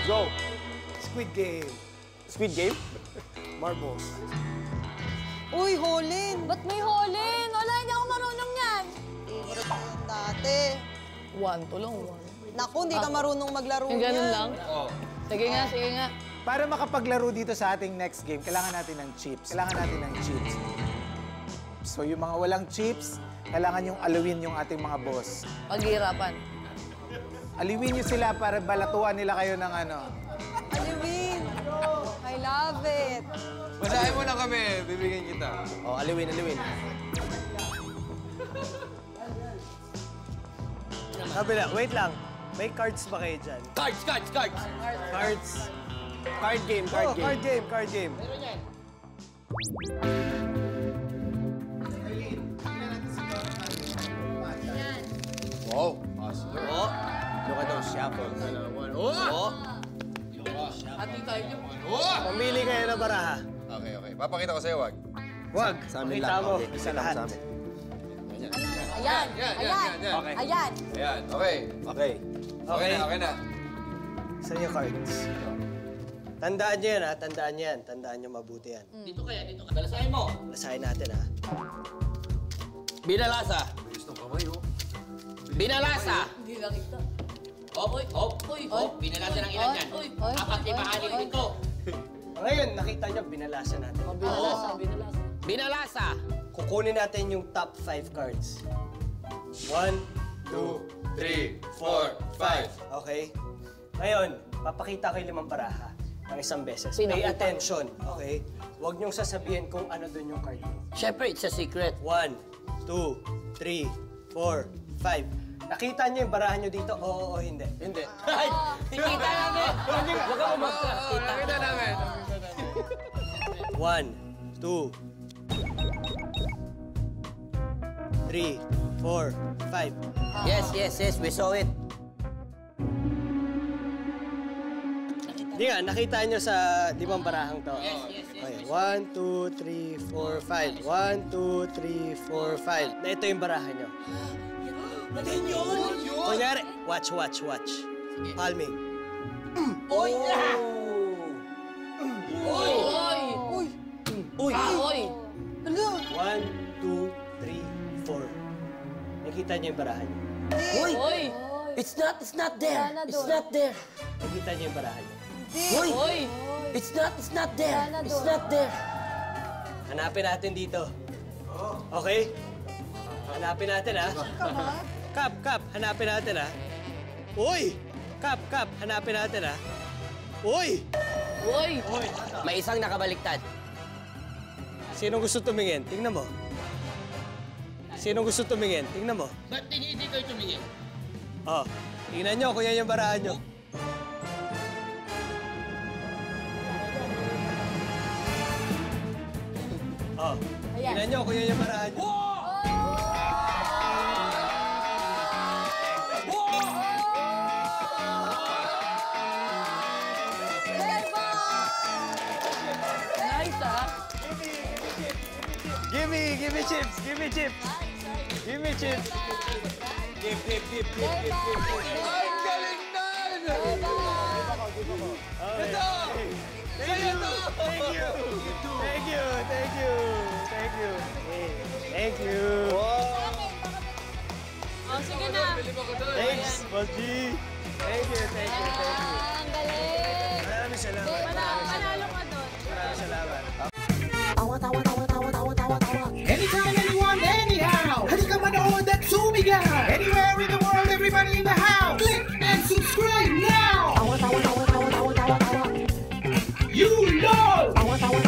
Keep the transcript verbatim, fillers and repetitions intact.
Go. Squid Game. Squid Game? Marbles. Uy, Holin! Ba't may Holin? Wala, hindi ako marunong yan. Favorite ko yun dati. One to lang, one. Naku, hindi ka marunong maglaro Yung niyan. ganun lang? Oo. Sige nga, sige nga. Para makapaglaro dito sa ating next game, kailangan natin ng chips. Kailangan natin ng chips. So yung mga walang chips, kailangan yung alawin yung ating mga boss. Paghihirapan. Aliwin niyo sila para balatuan nila kayo ng ano. Alivin! I love it! Basahin mo na kami, bibigyan kita. Oh, aliwin, aliwin. Sabi na, wait lang. May cards ba kayo dyan? Cards, cards, cards! Cards? Card game, card Oh, game. card game, card game. Wow, master. Oh, look at those shuffles. Oh! Oh, Pamili kayo na baraha. Okay, okay. Papakita ko sa'yo, wag. Wag, sa amin makita lang. mo. Okay, Isa lang lahat. sa amin. Ayan, Yan, yan, ayan, yan, yan. Okay. ayan. Ayan, okay. Okay. Okay na, okay na. Sa inyo cards. Tandaan nyo yan, ha? Tandaan nyo yan. Tandaan nyo mabuti yan. Dito kaya, dito ka. Balasahin mo. Basahin natin, ha? Binalasa. Bilis ng kamay, oh. Binalasa. Hindi lang ito. Hop, uy, hop, uy, hop. Binalasa ng ilan yan. Oy, oy, Apat oy, limahanin oy. dito. Ngayon, nakita nyo, binalasa natin. Oh, binalasa, binalasa. Binalasa. Kukunin natin yung top five cards. One, Two, three, four, five. okay? Ngayon, papakita ko yung limang baraha ng isang beses. Pay Pinakita. attention, okay? Huwag niyong sasabihin kung ano dun yung card mo. Siyempre, it's a secret. One, two, three, four, five. Nakita niyo yung barahan niyo dito? Oo o hindi? Hindi. Ay, nakita namin. Huwag ka umakta. Oo, nakita namin. One, two, three, four, five. Yes, yes, yes. We saw it. Hindi nga, nakita niyo sa limang barahang to? Yes, yes, yes. Okay, one, two, three, four, five. One, two, three, four, five. Na ito yung barahan niyo. Natin yun. Kunyari, watch, watch, watch. Palming. Oy! Oy! Oy! Uy! Uy! Oy! Hala! One, two, three, four. Nakita niyo yung barahan niyo. Uy! Oy! It's not, it's not there. Sana It's doon. not there. Nakita niyo yung barahan niyo. Uy! Oy! It's not, it's not there. Sana It's doon. not there. Hanapin natin dito. Okay? Hanapin natin, ha? Kap, Kap, hanapin natin, ha? Uy! Kap, Kap, hanapin natin, ha? Uy! Oy! May isang nakabaliktad. Sinong gusto tumingin? Tingnan mo. Sinong gusto tumingin? Tingnan mo. Ba't hindi kayo tumingin? Oh, tingnan nyo kung yan yung barahan nyo. Oh, tingnan nyo kung yan yung barahan nyo. Nice, ah! Give me, give me chips, give me chips. Give me chips. Give, give, give, give, give, give, give. Ang galing nun! Ito! Thank you! Thank you! Thank you! Thank you! Thank you! Hey, thank you! Oh, sige na. Thanks, Boss G! Thank you, thank you, thank you! Ah, ang galing. Maraming salamat. Panalo ka doon. Maraming salamat. Anytime, anyone, anyhow. Halika manood at sumigaw. Anywhere in the world, everybody in the house. Click and subscribe now. You know.